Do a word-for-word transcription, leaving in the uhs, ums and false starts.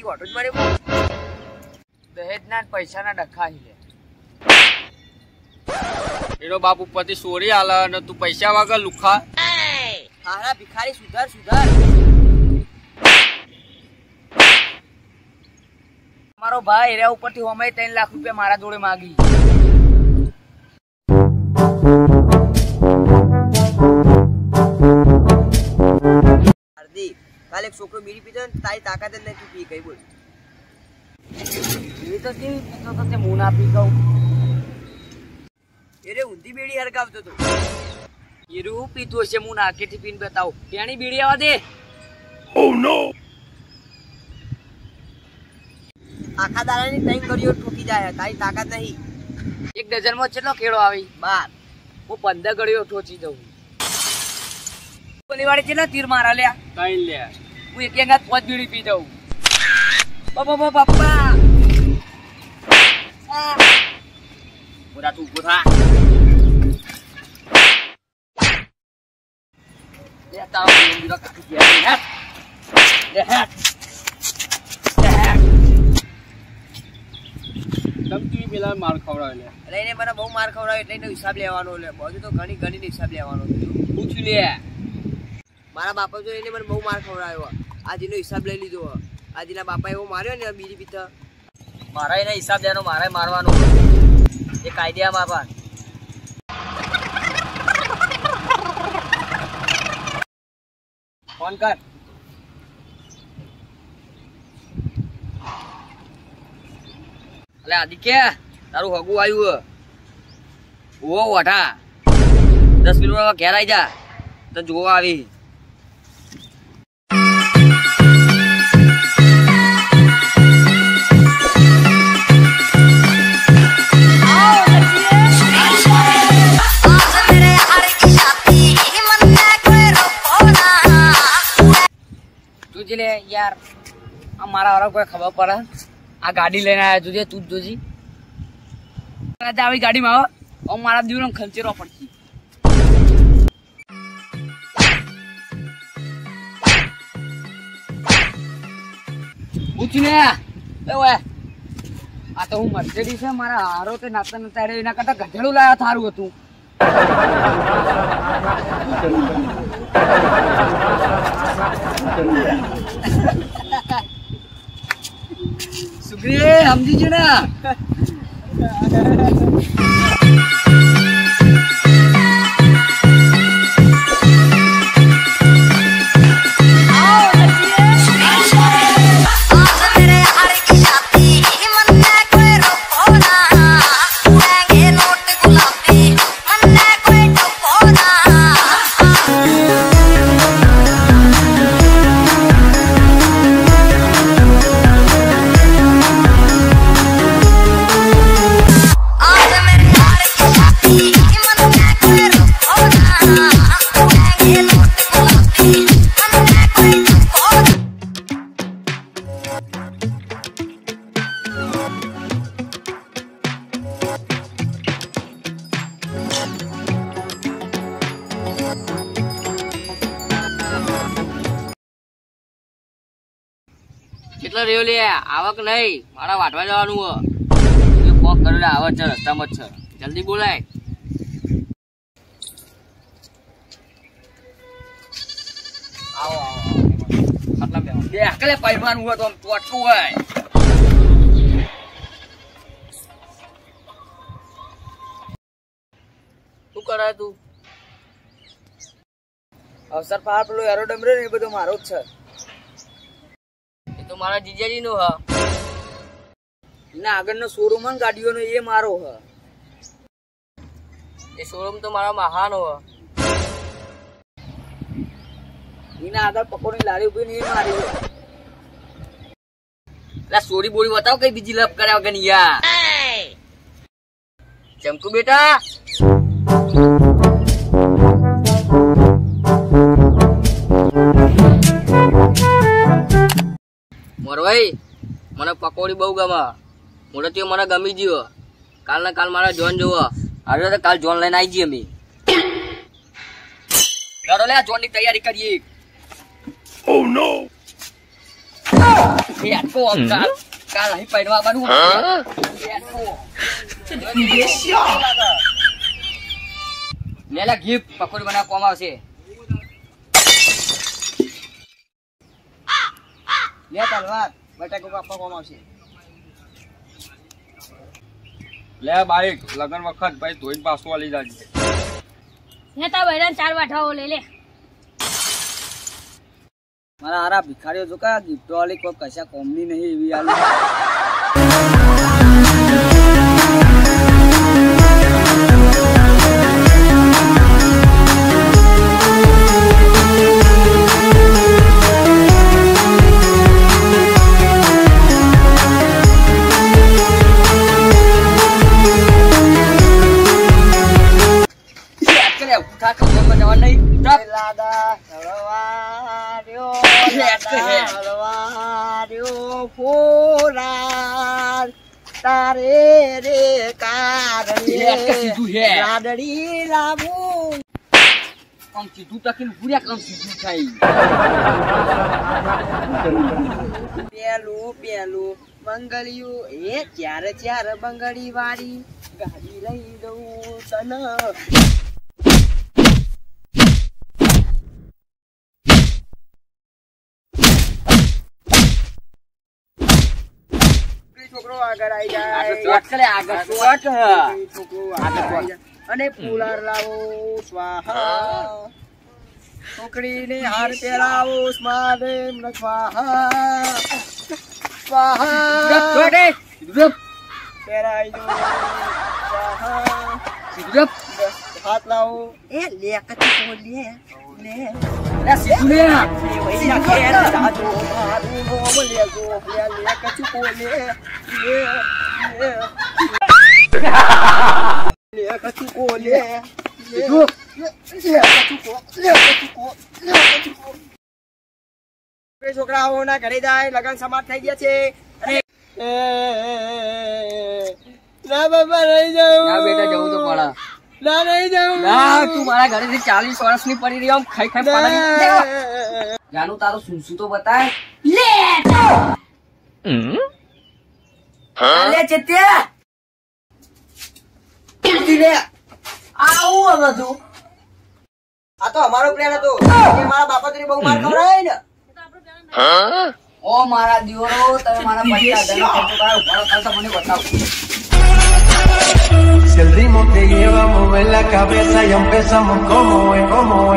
Auto જ મારે દહેજના પૈસાના ડખા લે એનો બાપ ઉપરથી સોરી આલે અને તું પૈસા વગર લુખા હારા ભિખારી સુધાર સુધાર મારો ભાઈ એરા ઉપરથી હોમે ત્રણ લાખ રૂપિયા મારા જોડે માગી હાર્દિક કાલે એક છોકરો બીડી પીતો ને તારી તાકાત જ નહીં તું પી ગઈ બોલ એ તો કેવી પીતો તો તે મું ના પી ગઉં એરે ઊંધી બીડી હરગાવતો તો એરું પીતું હશે હું નાકેથી પીને બતાવું ત્યાંની બીડી આવવા દે Oh no! આખા દાડાની ત્રણ ઘડીઓ તૂટી જાય તારી તાકાત નહીં એક ડઝનમાં કેટલો કેળો આવી બાર હું પંદર ઘડીઓ ઠોચી દઉં પેલી વાડે કેટલા તીર મારા લ્યા કઈ લે હું એક એક પાંચ બીડી પી દઉં બાપા બાપા પૂરા તું ઉભો થા લે તારો બીડો કાઢી ગયા હેટ લે હેટ તમતી પેલા માર ખવડાવે લે અરે એને મને બહુ માર ખવડાવ્યો એટલે એનો હિસાબ લેવાનો લે બધું તો ઘણી ઘણી હિસાબ લેવાનો પૂછ લે મારા બાપા જો એને મને બહુ માર ખવડાવ્યો આજનો હિસાબ લઈ લીધો આજના બાપા એવો માર્યો ને બીડી પીતા મારા એના હિસાબ લેવાનો મારે મારવાનો એ કાયદે બાપા ફોન કર અલે આદિત્ય તારું હગું આવ્યું ઓ વઠા દસ મિનિટમાં ઘેર આવી જા તો જોવા આવી તું લે યાર આ મારા વાળા કોઈ ખબર પડે આ ગાડી લઈને આવ્યા તું તું જ જોજી આવી ગાડીમાં આવો મારા દીવનો ખંચેરો પડતી પૂછને આ તો હું મર્સિડીઝ છે મારા હારો તે નાતા નતા એના કરતા ગધેડું લાયા થારું હતું સુગ્રી સમજી છે ને કેટલો રહ્યો લે આવક નહીં મારા વાટવા જવાનું ફોન કરેલો આવક છે રસ્તામાં જ છે જલ્દી બોલાય આવો આવો મતલબ બે આકલે પૈમાન હોય તો આમ ચોટકું હોય શું કરે તું અવસર પહાડ પેલો એરોડમ રે ને એ બધો મારો જ છે તો મારા જીજાજી નો હ એના આગળનો શોરૂમ હ ગાડીઓનો એ મારો હ એ શોરૂમ તો મારા મહાનો હ એના આગળ પકોડી લારી ઉભી ને એ મારી એટલે સોરી બોરી બતાવ કઈ બીજી લપ કર્યા વગર યાર ચમકુ બેટા મોરભાઈ મને પકોડી બહુ ગમે મોડે મને ગમી ગયો કાલ ને કાલ મારા જોન જોવો હવે તો કાલ જોન લઈને આવી જઈએ અમે ચાલો લે જોન ની તૈયારી કરીએ Oh no! એ આટકો કાલ કાલ અહીં પડવા આવવાનું લેલા ગિફ્ટ પકોડી બનાવ કોમ આવશે લે તલવાર બટાકો કાપવા કોમ આવશે લે બાઈક લગન વખત ભાઈ ધોઈને પાછું આલી જાજે નેતા બૈરાન ચાર વાઠાઓ લઈ લે મારા હારા ભિખારીઓ જો કા ગિફ્ટો વાળી કોઈ કશા કોમની નહીં એવી આલી તારે રે કારડી લાવું આમ સીધું ટકીને પૂર્યા કામ સીધું થાય પેલું પેલું બંગળિયું એ ચાર ચાર બંગડી વાળી ગાડી લઈ દઉં તને છોકરો આગળ આવી જાય છોકરો આગળ અને ફૂલાર લાવો સ્વાહા છોકરીને હાર પહેરાવો સ્માદેમ સ્વાહા સ્વાહા પહેરાઈ દો સ્વાહા હાથ લાવો એ લે કચી બોલે લે સીધું લે પૈસા ખેર જાદુ મારું નોમ લેજો લે લે કચી બોલે લે લે કચી બોલે સીધું લે કચી કો લે કચી કો લે કચી કો બે છોકરાઓના ઘરે જાય લગન સમાપ્ત થઈ ગયા છે અને ના બાબા રહી જાઉં ના બેટા જવું તો પડે ના નહીં જાઉં ના તું મારા ઘરેથી ચાલીસ વર્ષની પડી રહી આમ ખાઈ ખાઈ પડી જાનું તારું શું શું તો બતાય લે લે ચેત્યા લે આવું હવે તું આ તો અમારો પ્લાન હતો કે મારા બાપા તને બહુ માર ખવડાય ને ઓ મારા દીવરો તમે મારા પૈસા દનો ખર્ચો કરાવ ઉભા મને બતાવો Si el ritmo te lleva a mover la cabeza y empezamos como es, como es.